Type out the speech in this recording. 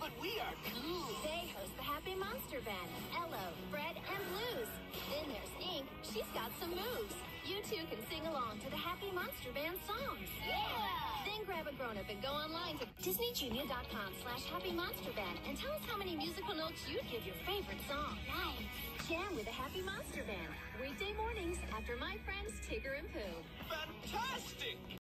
but we are cool. They host the Happy Monster Band, Ello, Fred, and Blues. Then there's Ink. She's got some moves. You two can sing along to the Happy Monster Band songs. Yeah! Then grab a grown-up and go online to DisneyJunior.com/Happy Monster Band and tell us how many musical notes you'd give your favorite song. Nice. Jam with the Happy Monster Band. Weekday mornings after My Friends Tigger and Pooh. Fantastic!